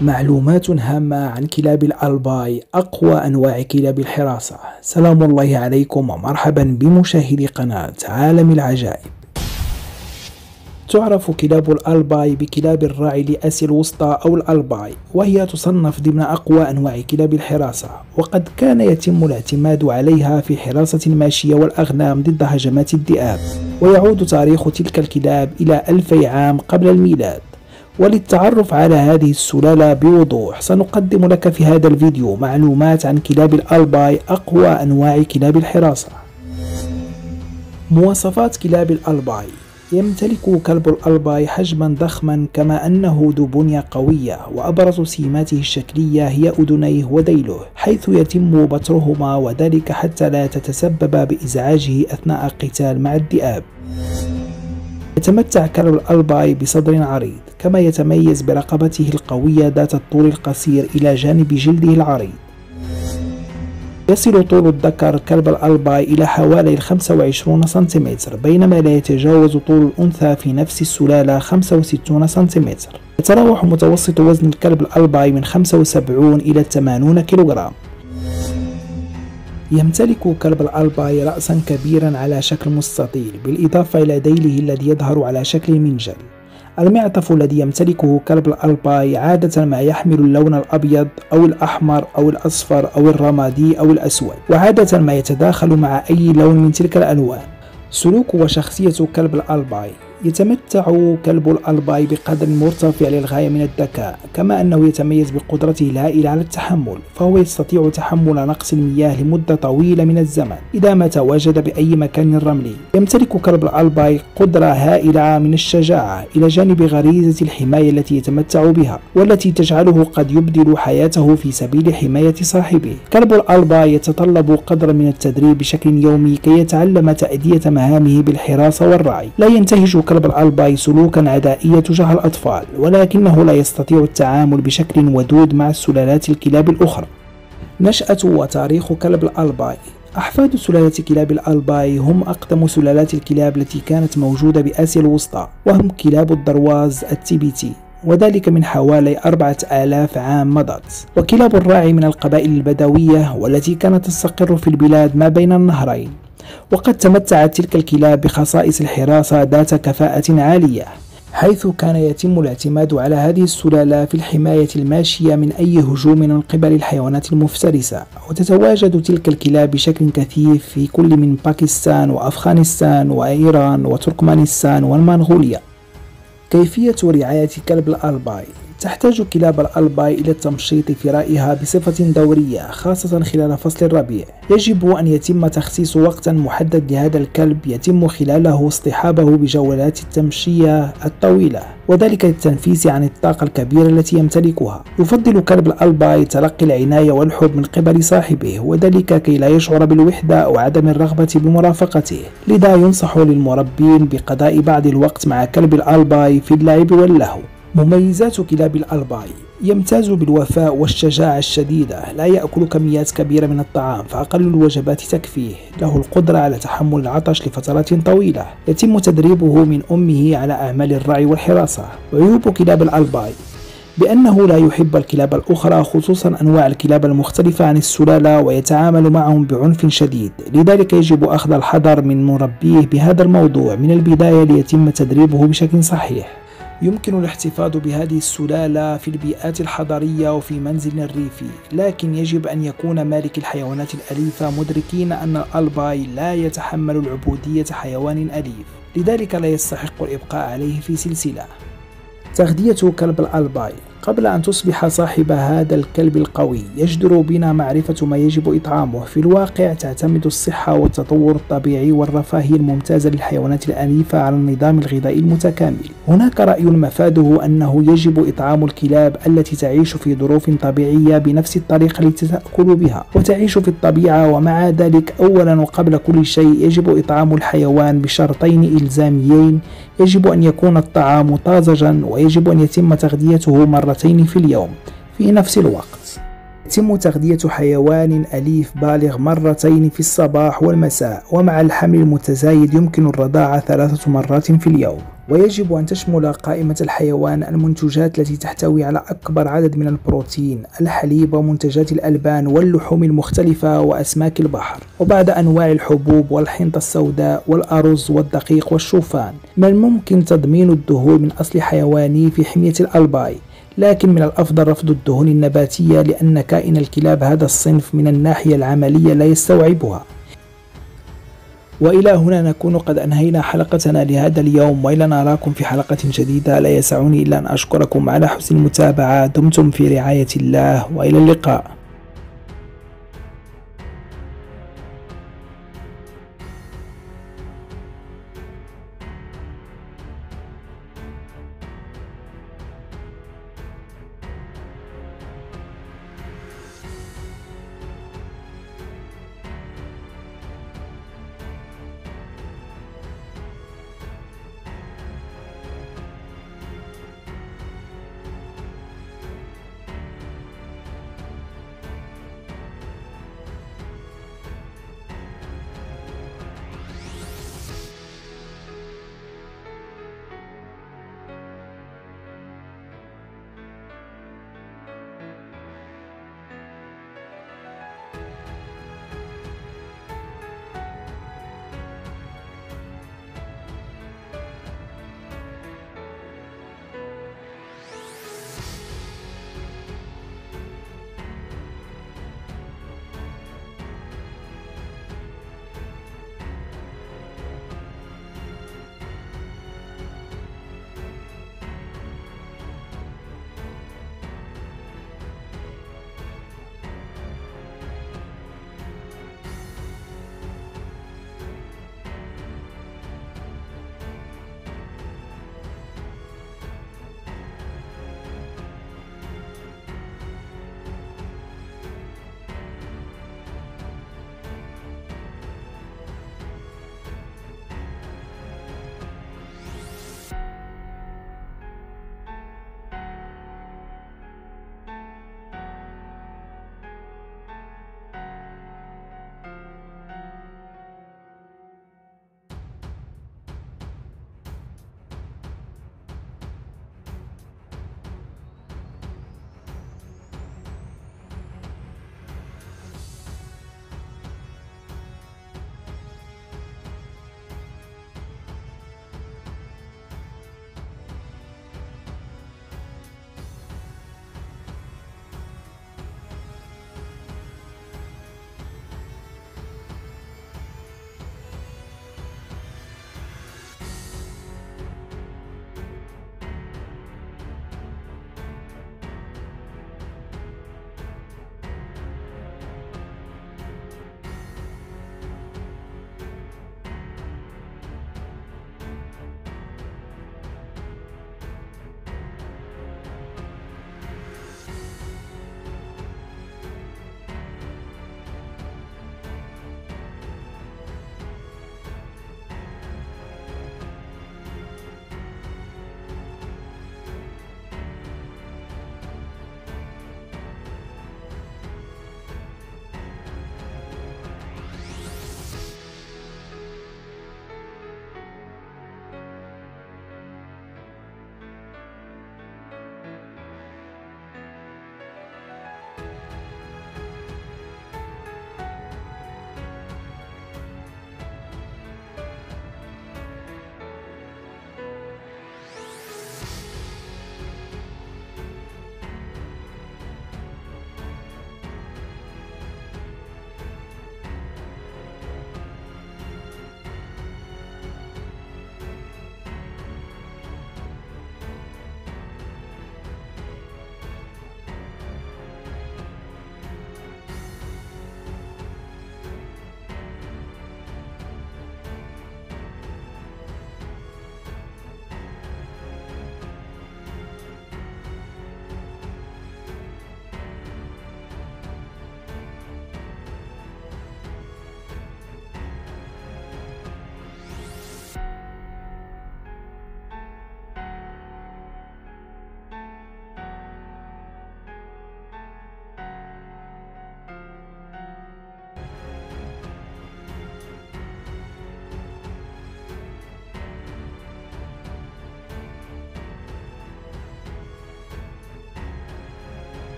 معلومات هامة عن كلاب الألباي، أقوى أنواع كلاب الحراسة. سلام الله عليكم ومرحبا بمشاهدي قناة عالم العجائب. تعرف كلاب الألباي بكلاب الراعي لآسيا الوسطى أو الألباي، وهي تصنف ضمن أقوى أنواع كلاب الحراسة، وقد كان يتم الاعتماد عليها في حراسة الماشية والأغنام ضد هجمات الذئاب، ويعود تاريخ تلك الكلاب إلى 2000 عام قبل الميلاد. وللتعرف على هذه السلالة بوضوح سنقدم لك في هذا الفيديو معلومات عن كلاب الألباي، أقوى أنواع كلاب الحراسة. مواصفات كلاب الألباي: يمتلك كلب الألباي حجما ضخما، كما أنه ذو بنية قوية، وأبرز سماته الشكلية هي أذنيه وذيله، حيث يتم بترهما، وذلك حتى لا تتسبب بإزعاجه أثناء القتال مع الذئاب. يتمتع كلب الألباي بصدر عريض، كما يتميز برقبته القوية ذات الطول القصير إلى جانب جلده العريض. يصل طول الذكر كلب الألباي إلى حوالي 25 سنتيمتر، بينما لا يتجاوز طول الأنثى في نفس السلالة 65 سنتيمتر. يتراوح متوسط وزن الكلب الألباي من 75 إلى 80 كيلوغرام. يمتلك كلب الألباي رأسا كبيرا على شكل مستطيل، بالإضافة إلى ذيله الذي يظهر على شكل منجل. المعطف الذي يمتلكه كلب الألباي عادة ما يحمل اللون الأبيض أو الأحمر أو الأصفر أو الرمادي أو الأسود، وعادة ما يتداخل مع أي لون من تلك الألوان. سلوك وشخصية كلب الألباي: يتمتع كلب الألباي بقدر مرتفع للغاية من الذكاء، كما أنه يتميز بقدرته الهائلة على التحمل، فهو يستطيع تحمل نقص المياه لمدة طويلة من الزمن إذا ما تواجد بأي مكان رملي. يمتلك كلب الألباي قدرة هائلة من الشجاعة، إلى جانب غريزة الحماية التي يتمتع بها، والتي تجعله قد يبذل حياته في سبيل حماية صاحبه. كلب الألباي يتطلب قدر من التدريب بشكل يومي كي يتعلم تأدية مهامه بالحراسة والرعي. لا ينتهج كلب الألباي سلوكا عدائيا تجاه الأطفال، ولكنه لا يستطيع التعامل بشكل ودود مع سلالات الكلاب الأخرى. نشأة وتاريخ كلب الألباي: أحفاد سلالة كلاب الألباي هم أقدم سلالات الكلاب التي كانت موجودة بآسيا الوسطى، وهم كلاب الدرواز التيبيتي، وذلك من حوالي 4000 عام مضت. وكلاب الراعي من القبائل البدوية والتي كانت تستقر في البلاد ما بين النهرين، وقد تمتعت تلك الكلاب بخصائص الحراسة ذات كفاءة عالية، حيث كان يتم الاعتماد على هذه السلالة في الحماية الماشية من أي هجوم من قبل الحيوانات المفترسة. وتتواجد تلك الكلاب بشكل كثيف في كل من باكستان وأفغانستان وإيران وتركمانستان والمنغوليا. كيفية رعاية كلب الألباي: تحتاج كلاب الألباي إلى التمشيط في رأيها بصفة دورية، خاصة خلال فصل الربيع. يجب أن يتم تخصيص وقت محدد لهذا الكلب يتم خلاله اصطحابه بجولات التمشية الطويلة، وذلك للتنفيس عن الطاقة الكبيرة التي يمتلكها. يفضل كلب الألباي تلقي العناية والحب من قبل صاحبه، وذلك كي لا يشعر بالوحدة أو عدم الرغبة بمرافقته. لذا ينصح للمربين بقضاء بعض الوقت مع كلب الألباي في اللعب واللهو. مميزات كلاب الألباي: يمتاز بالوفاء والشجاعة الشديدة، لا يأكل كميات كبيرة من الطعام فأقل الوجبات تكفيه، له القدرة على تحمل العطش لفترات طويلة، يتم تدريبه من أمه على أعمال الرعي والحراسة. عيوب كلاب الألباي: بأنه لا يحب الكلاب الأخرى، خصوصا أنواع الكلاب المختلفة عن السلالة، ويتعامل معهم بعنف شديد، لذلك يجب أخذ الحذر من مربيه بهذا الموضوع من البداية ليتم تدريبه بشكل صحيح. يمكن الاحتفاظ بهذه السلالة في البيئات الحضرية وفي منزل ريفي، لكن يجب أن يكون مالك الحيوانات الأليفة مدركين أن الألباي لا يتحمل العبودية حيوان أليف، لذلك لا يستحق الإبقاء عليه في سلسلة. تغذية كلب الألباي: قبل أن تصبح صاحب هذا الكلب القوي يجدر بنا معرفة ما يجب إطعامه. في الواقع تعتمد الصحة والتطور الطبيعي والرفاهية الممتازة للحيوانات الأليفة على النظام الغذائي المتكامل. هناك رأي مفاده أنه يجب إطعام الكلاب التي تعيش في ظروف طبيعية بنفس الطريقة التي تأكل بها وتعيش في الطبيعة، ومع ذلك أولا وقبل كل شيء يجب إطعام الحيوان بشرطين إلزاميين: يجب أن يكون الطعام طازجا، ويجب أن يتم تغذيته مرتين في اليوم في نفس الوقت. يتم تغذية حيوان أليف بالغ مرتين في الصباح والمساء، ومع الحمل المتزايد يمكن الرضاعة 3 مرات في اليوم. ويجب أن تشمل قائمة الحيوان المنتجات التي تحتوي على أكبر عدد من البروتين، الحليب ومنتجات الألبان واللحوم المختلفة وأسماك البحر، وبعض أنواع الحبوب والحنطة السوداء والأرز والدقيق والشوفان. من الممكن تضمين الدهون من أصل حيواني في حمية الألباي، لكن من الأفضل رفض الدهون النباتية لأن كائن الكلاب هذا الصنف من الناحية العملية لا يستوعبها. وإلى هنا نكون قد أنهينا حلقتنا لهذا اليوم، وإلى نراكم في حلقة جديدة. لا يسعني إلا أن أشكركم على حسن المتابعة. دمتم في رعاية الله، وإلى اللقاء.